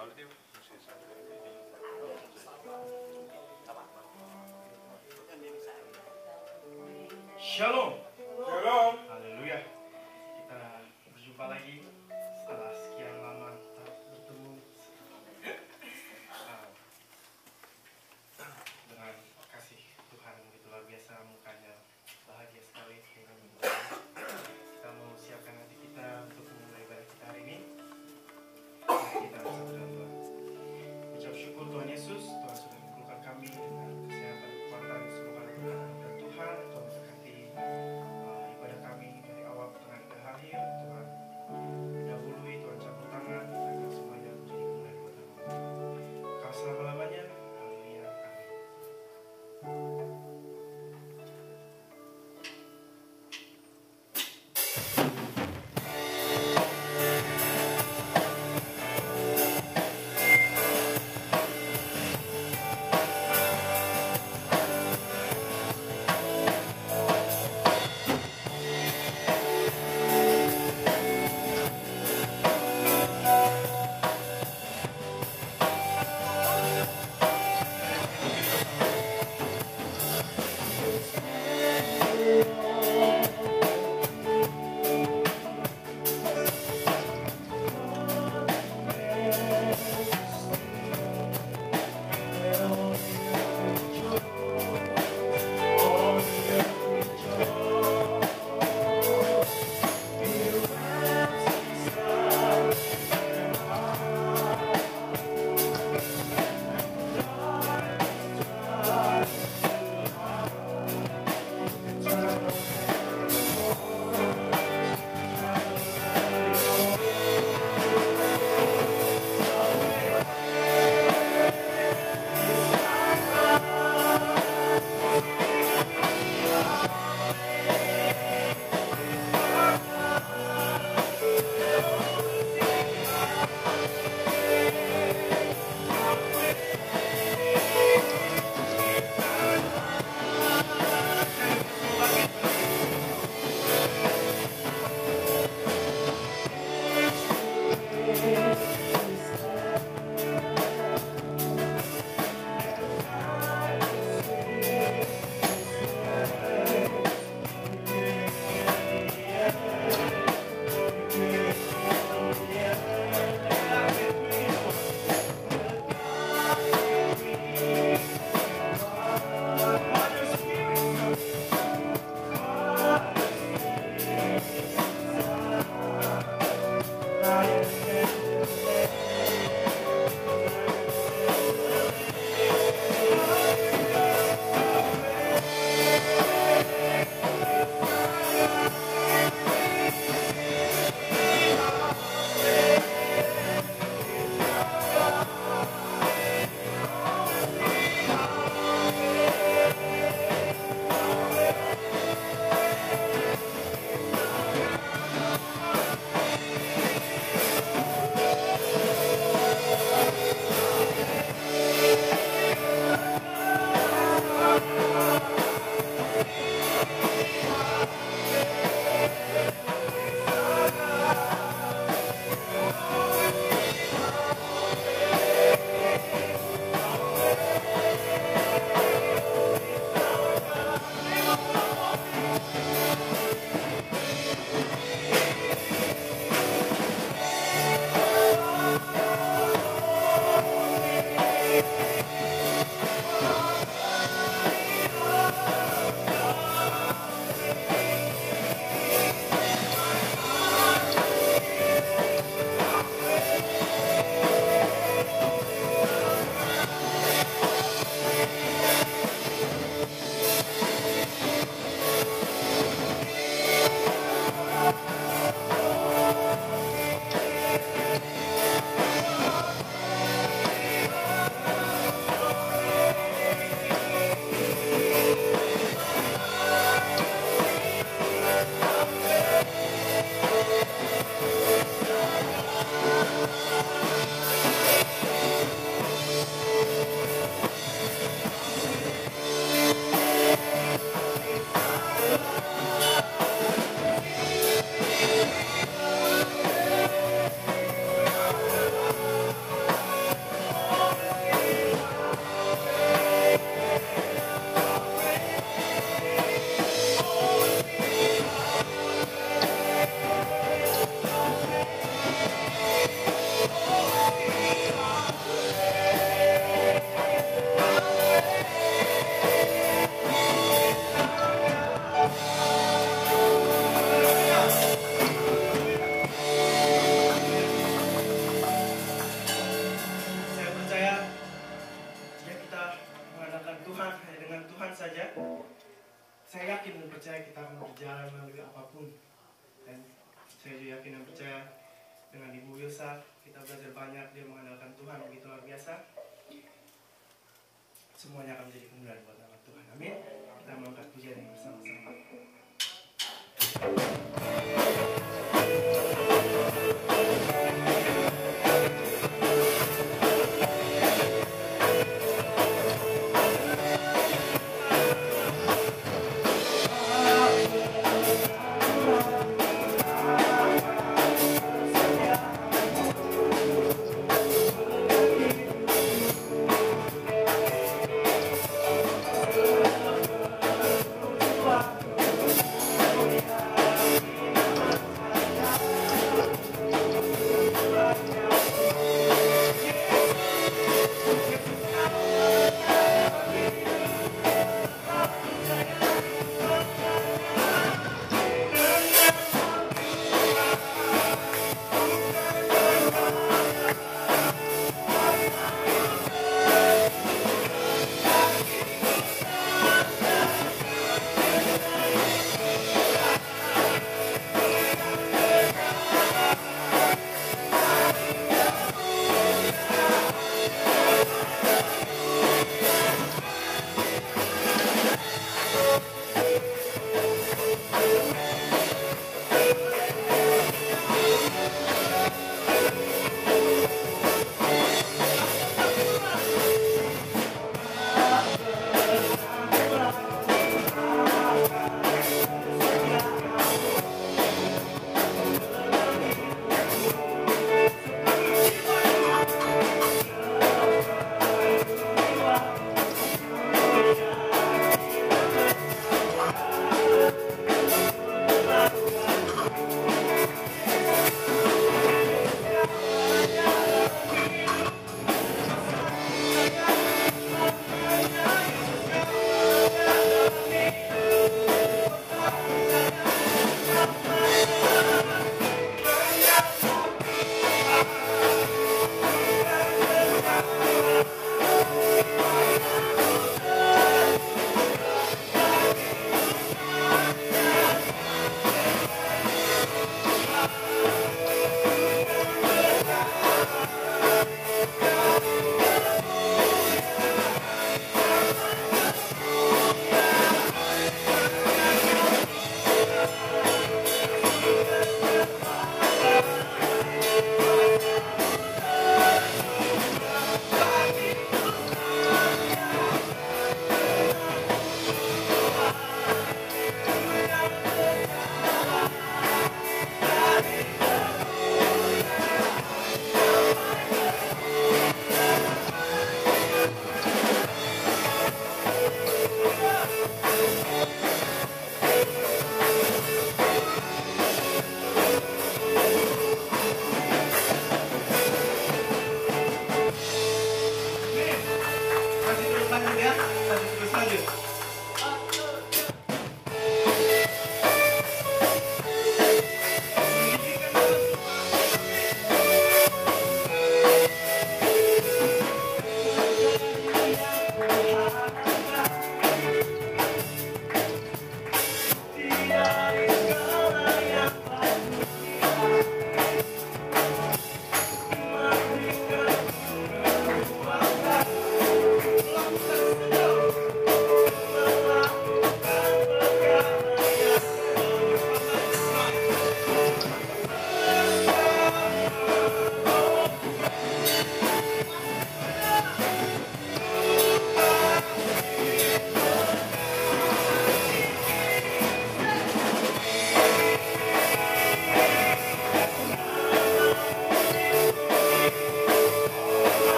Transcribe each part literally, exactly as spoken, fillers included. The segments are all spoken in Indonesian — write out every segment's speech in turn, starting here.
Shalom. Shalom. Haleluya. Kita berjumpa lagi setelah sekian lama tak bertemu. Ah, dengan kasih Tuhan yang begitu luar biasa, mukanya bahagia sekali dengan mengundang. Kita mau siapkan hati kita untuk memulai ibadah kita hari ini. Mari kita bersatu dalam doa. Ucap syukur Tuhan Yesus, Tuhan sudah mengumpulkan kami dengan kesehatan, kekuatan, semoga berkat dan Tuhan, Tuhan berkati uh, ibadah kami dari awal, tengah, hingga akhir. Tuhan percaya dengan Ibu Wilsa kita belajar banyak, dia mengandalkan Tuhan begitu luar biasa. Semuanya akan menjadi kemuliaan buat nama Tuhan. Amin. Kita mengangkat pujian ini bersama-sama.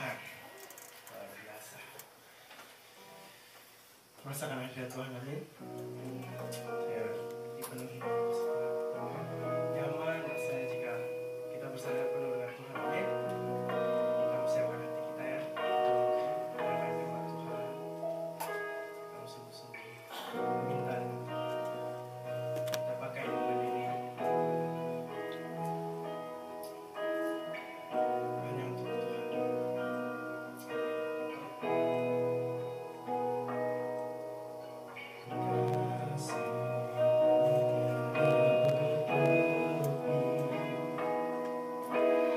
Tuhan. Luar biasa. Merasakan hadirat Tuhan, amin. Ya, dipenuhi nyaman rasanya jika kita bersandar penuh dengan Tuhan, amin. Kita persiapkan hati kita ya untuk mendengar firman Tuhan. Kita sungguh-sungguh minta kita pakai momen ini hanya untuk Tuhan. Kasih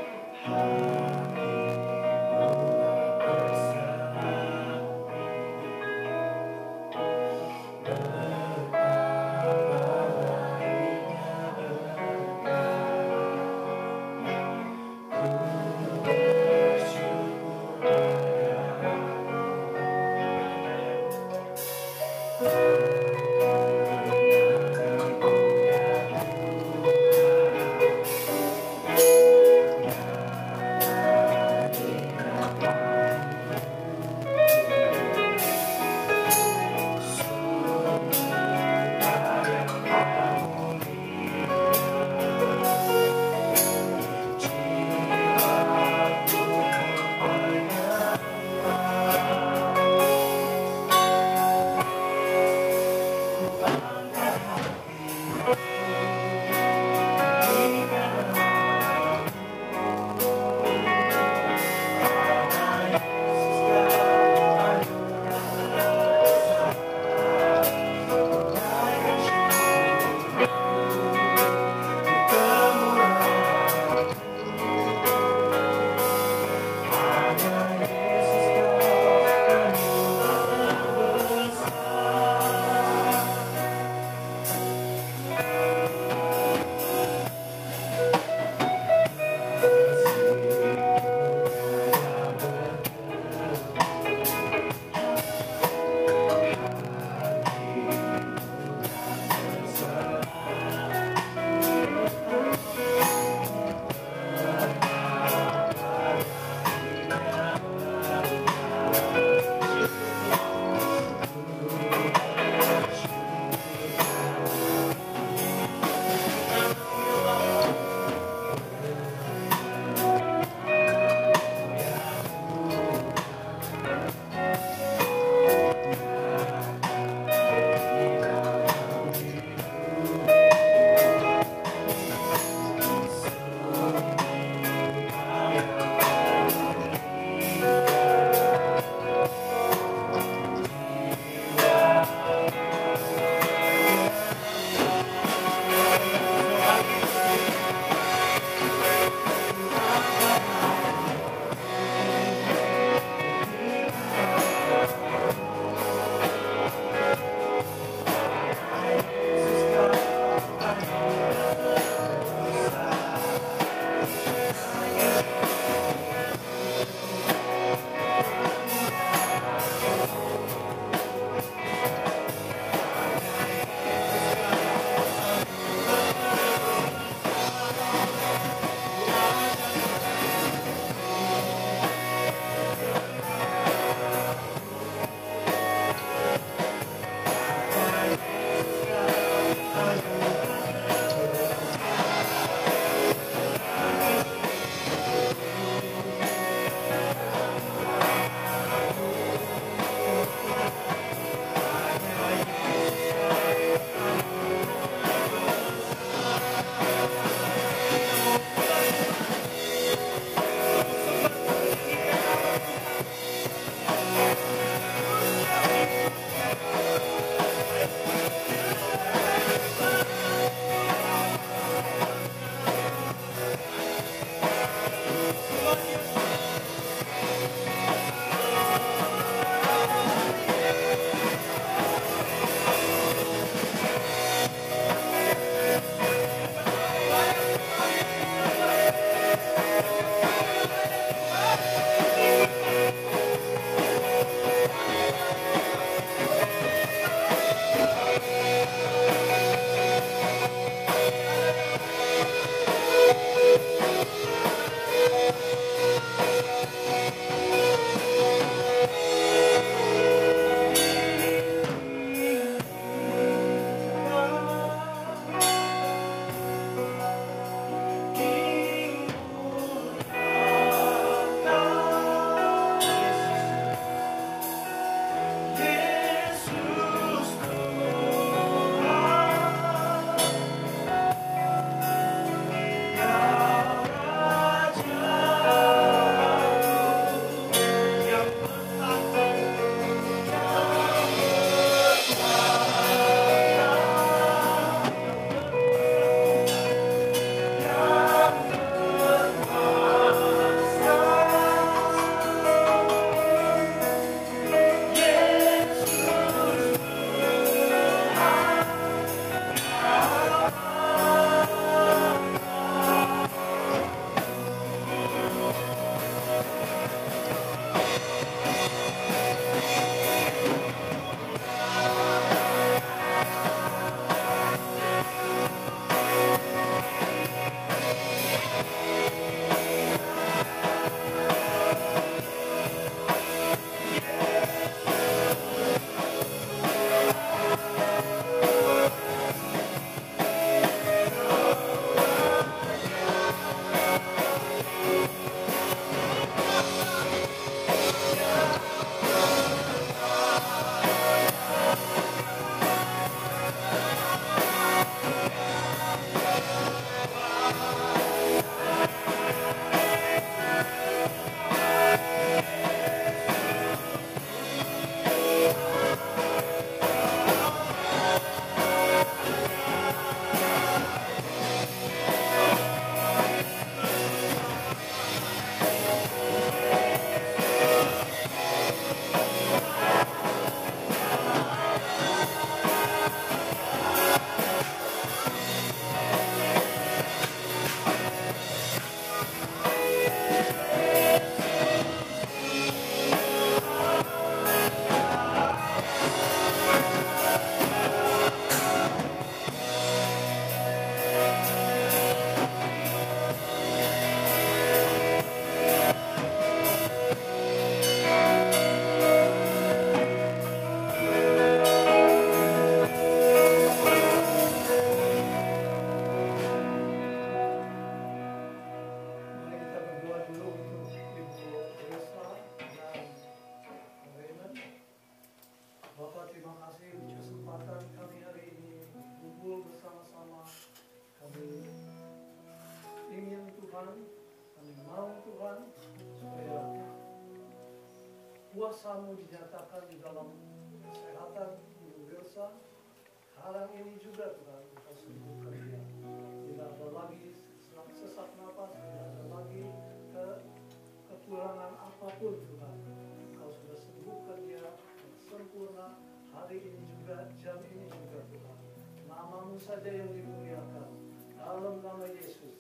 kuasa-Mu dinyatakan di dalam kesehatan Ibu Wilsa. Sekarang ini juga Tuhan, Engkau sembuhkan dia. Tidak ada lagi sesak napas, tidak ada lagi ke, kekurangan apapun Tuhan. Engkau sudah sembuhkan dia sempurna hari ini juga, jam ini juga Tuhan. Nama-Mu saja yang dimuliakan dalam nama Yesus.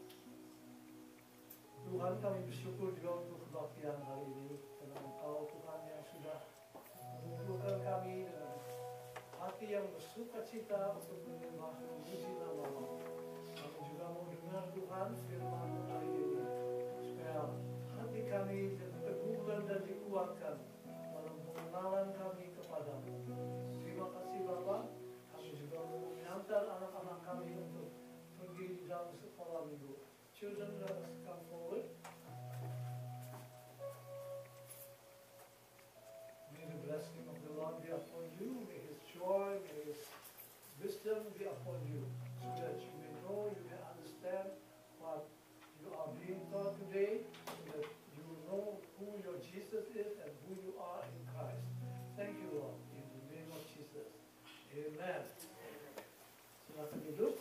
Tuhan, kami bersyukur juga untuk kebaktian hari ini, karena Engkau Tuhan yang sudah mengumpulkan kami dengan hati yang bersuka cita untuk menyembah dan memuji nama-Mu. Kami juga mau dengar Tuhan firman-Mu hari ini, supaya hati kami teguhkan dan dikuatkan dalam pengenalan kami kepadamu. Terima kasih Bapa. Kami juga mau mengantar anak-anak kami untuk pergi di dalam sekolah minggu. Children, let us come forward. May the blessing of the Lord be upon you. May His joy, may His wisdom be upon you, so that you may know, you may understand what you are being taught today, so that you will know who your Jesus is and who you are in Christ. Thank you, Lord, in the name of Jesus. Amen. Silakan duduk.